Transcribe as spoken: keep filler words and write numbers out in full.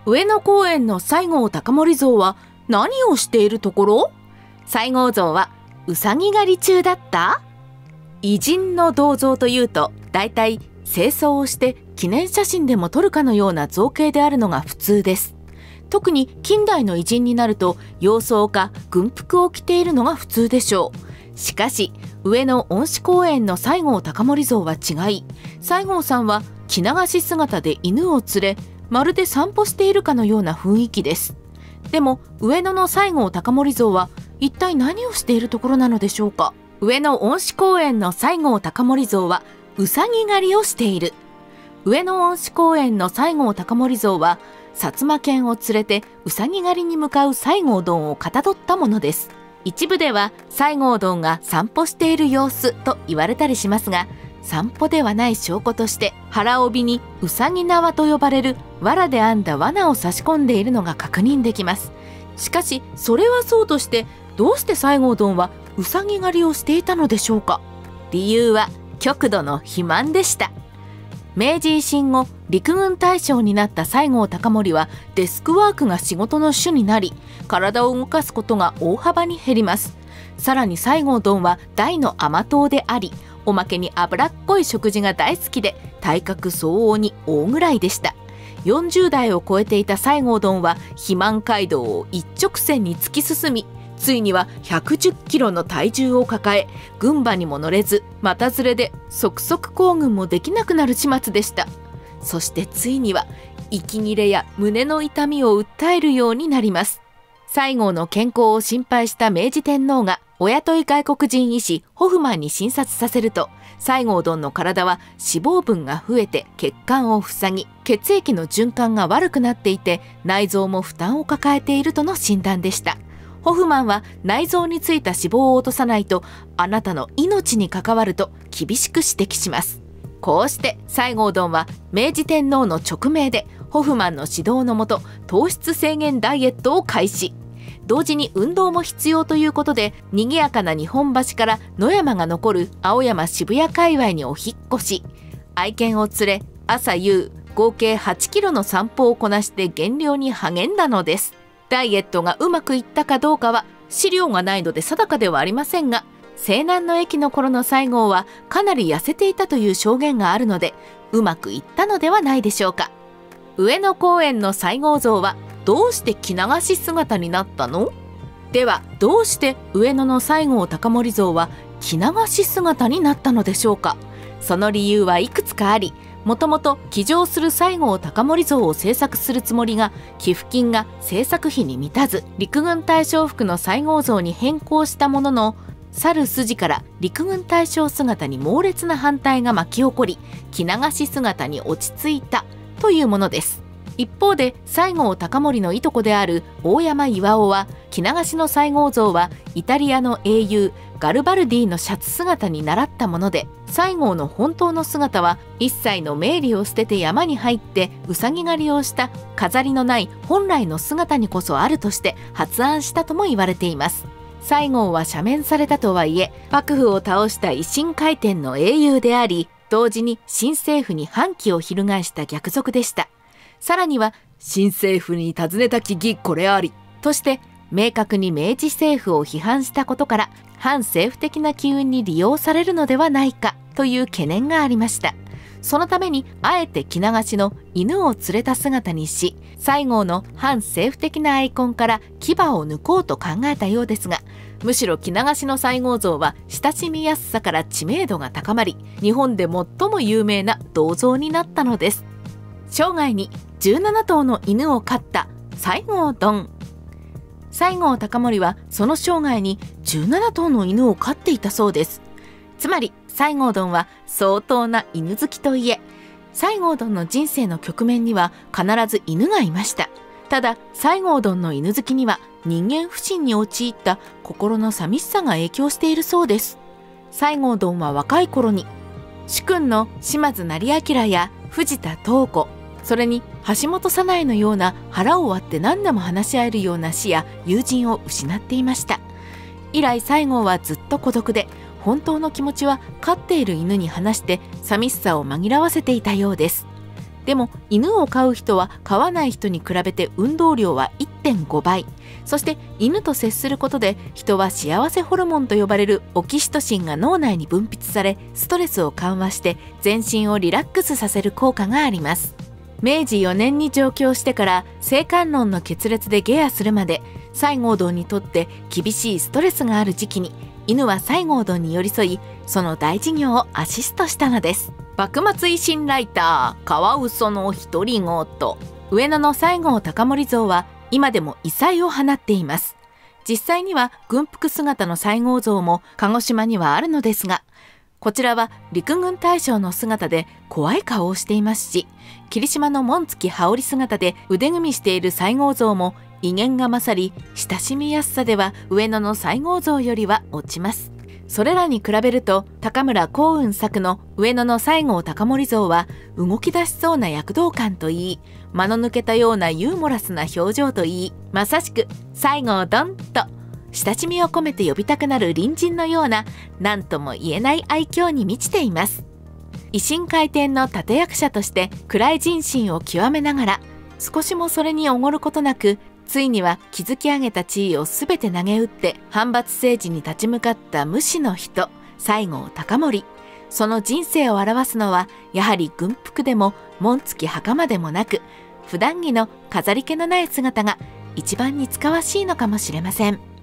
上野公園の西郷隆盛像は何をしているところ？西郷像はうさぎ狩り中だった？偉人の銅像というと、だいたい清掃をして記念写真でも撮るかのような造形であるのが普通です。特に近代の偉人になると洋装か軍服を着ているのが普通でしょう。しかし上野恩賜公園の西郷隆盛像は違い、西郷さんは着流し姿で犬を連れ、まるで散歩しているかのような雰囲気です。でも上野の西郷隆盛像は一体何をしているところなのでしょうか。上野恩賜公園の西郷隆盛像はうさぎ狩りをしている。上野恩賜公園の西郷隆盛像は薩摩犬を連れてうさぎ狩りに向かう西郷どんをかたどったものです。一部では西郷どんが散歩している様子と言われたりしますが、散歩ではない証拠として腹帯にうさぎ縄と呼ばれる藁で編んだ罠を差し込んでいるのが確認できます。しかしそれはそうとして、どうして西郷どんはうさぎ狩りをしていたのでしょうか。理由は極度の肥満でした。明治維新後、陸軍大将になった西郷隆盛はデスクワークが仕事の主になり、体を動かすことが大幅に減ります。さらに西郷どんは大の甘党であり、おまけに脂っこい食事が大好きで、体格相応に大食らいでした。よんじゅう代を超えていた西郷どんは肥満街道を一直線に突き進み、ついにはひゃくじゅっキロの体重を抱え、軍馬にも乗れず股連れで即速行軍もできなくなる始末でした。そしてついには息切れや胸の痛みを訴えるようになります。西郷の健康を心配した明治天皇がお雇い外国人医師ホフマンに診察させると、西郷どんの体は脂肪分が増えて血管を塞ぎ、血液の循環が悪くなっていて、内臓も負担を抱えているとの診断でした。ホフマンは内臓についた脂肪を落とさないとあなたの命に関わると厳しく指摘します。こうして西郷どんは明治天皇の勅命でホフマンの指導のもと糖質制限ダイエットを開始。同時に運動も必要ということで、賑やかな日本橋から野山が残る青山渋谷界隈にお引っ越し、愛犬を連れ朝夕合計はちキロの散歩をこなして減量に励んだのです。ダイエットがうまくいったかどうかは資料がないので定かではありませんが、西南の駅の頃の西郷はかなり痩せていたという証言があるので、うまくいったのではないでしょうか。上野公園の西郷像はどうして着流し姿になったの？ではどうして上野の西郷隆盛像は着流し姿になったのでしょうか。その理由はいくつかあり、もともと騎乗する西郷隆盛像を制作するつもりが、寄付金が制作費に満たず陸軍大将服の西郷像に変更したものの、去る筋から陸軍大将姿に猛烈な反対が巻き起こり、着流し姿に落ち着いたというものです。一方で西郷隆盛のいとこである大山巌は、着流しの西郷像はイタリアの英雄ガルバルディのシャツ姿に倣ったもので、西郷の本当の姿は一切の名利を捨てて山に入ってうさぎ狩りをした飾りのない本来の姿にこそあるとして発案したとも言われています。西郷は赦免されたとはいえ、幕府を倒した維新回転の英雄であり、同時に新政府に反旗を翻した逆賊でした。さらには新政府に尋ねたき儀これありとして明確に明治政府を批判したことから、反政府的な機運に利用されるのではないかという懸念がありました。そのためにあえて着流しの犬を連れた姿にし、西郷の反政府的なアイコンから牙を抜こうと考えたようですが、むしろ着流しの西郷像は親しみやすさから知名度が高まり、日本で最も有名な銅像になったのです。生涯にじゅうなな頭の犬を飼った西郷どん。西郷隆盛はその生涯にじゅうなな頭の犬を飼っていたそうです。つまり西郷どんは相当な犬好きといえ、西郷どんの人生の局面には必ず犬がいました。ただ西郷どんの犬好きには人間不信に陥った心の寂しさが影響しているそうです。西郷どんは若い頃に主君の島津斉彬や藤田東子、それに橋本早苗のような腹を割って何でも話し合えるような師や友人を失っていました。以来西郷はずっと孤独で、本当の気持ちは飼っている犬に話して寂しさを紛らわせていたようです。 でも犬を飼う人は飼わない人に比べて運動量は いってんごばい。そして犬と接することで人は幸せホルモンと呼ばれるオキシトシンが脳内に分泌され、ストレスを緩和して全身をリラックスさせる効果があります。めいじよねんに上京してから性観論の決裂で下野するまで、西郷どんにとって厳しいストレスがある時期に犬は西郷どんに寄り添い、その大事業をアシストしたのです。幕末維新ライターカワウソの独り言。上野の西郷隆盛像は今でも異彩を放っています。実際には軍服姿の西郷像も鹿児島にはあるのですが、こちらは陸軍大将の姿で怖い顔をしていますし、霧島の紋付き羽織姿で腕組みしている西郷像も威厳が勝り、親しみやすさでは上野の西郷像よりは落ちます。それらに比べると高村光雲作の上野の西郷隆盛像は動き出しそうな躍動感といい、間の抜けたようなユーモラスな表情といい、まさしく西郷どんと親しみを込めて呼びたくなる隣人のような、何とも言えない愛嬌に満ちています。維新回転の立役者として暗い人心を極めながら、少しもそれにおごることなく、ついには築き上げた地位をすべて投げ打って反発政治に立ち向かった無私の人、西郷隆盛。その人生を表すのはやはり軍服でも紋付き袴でもなく、普段着の飾り気のない姿が一番に使わしいのかもしれません。